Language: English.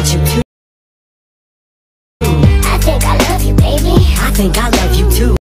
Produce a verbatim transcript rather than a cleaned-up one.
want you to. I think I love you, baby. I think I love you too.